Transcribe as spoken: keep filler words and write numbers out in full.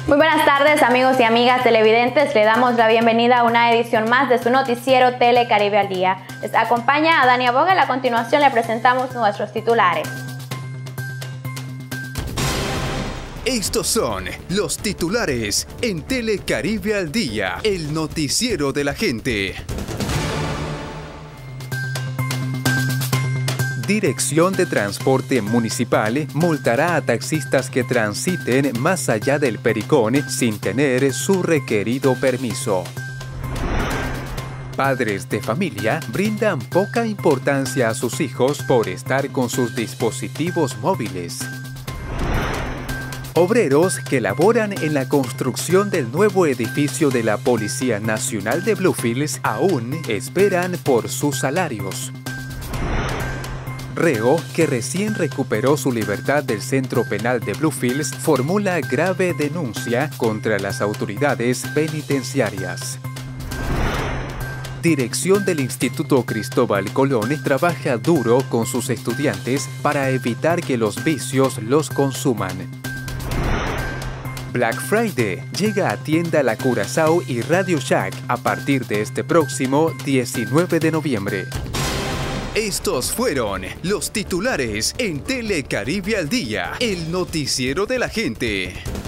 Muy buenas tardes, amigos y amigas televidentes. Le damos la bienvenida a una edición más de su noticiero Telecaribe al Día. Les acompaña a Dania Vogel. A continuación le presentamos nuestros titulares. Estos son los titulares en Telecaribe al Día, el noticiero de la gente. Dirección de Transporte Municipal multará a taxistas que transiten más allá del Pericón sin tener su requerido permiso. Padres de familia brindan poca importancia a sus hijos por estar con sus dispositivos móviles. Obreros que laboran en la construcción del nuevo edificio de la Policía Nacional de Bluefields aún esperan por sus salarios. Reo, que recién recuperó su libertad del Centro Penal de Bluefields, formula grave denuncia contra las autoridades penitenciarias. Dirección del Instituto Cristóbal Colón trabaja duro con sus estudiantes para evitar que los vicios los consuman. Black Friday llega a tienda La Curazao y Radio Shack a partir de este próximo diecinueve de noviembre. Estos fueron los titulares en Telecaribe al Día, el noticiero de la gente.